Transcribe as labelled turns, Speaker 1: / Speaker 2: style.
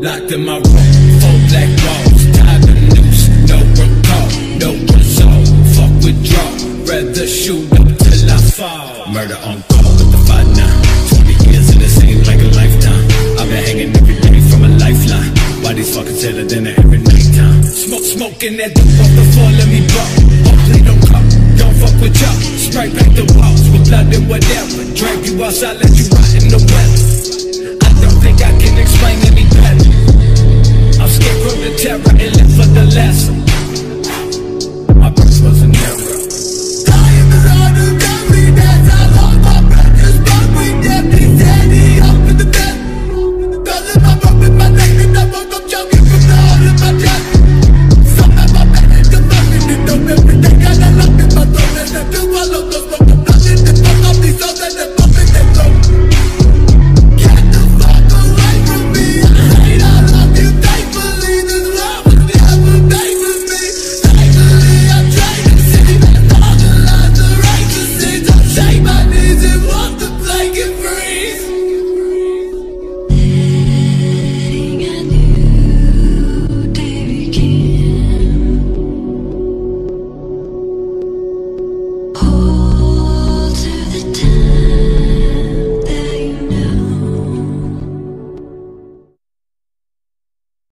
Speaker 1: Locked in my room, 4 black walls, tied the noose, no recall, no resolve. Fuck withdrawal, rather shoot up till I fall. Murder on call with the 5-9, 20 years and it seems like a lifetime. I've been hanging every day from a lifeline. Why these fuckers tell dinner every nighttime? Smoking that dope off the floor, let me blow. Hopefully don't come, don't fuck with y'all. Spray back the walls with blood and whatever. Drag you outside, let you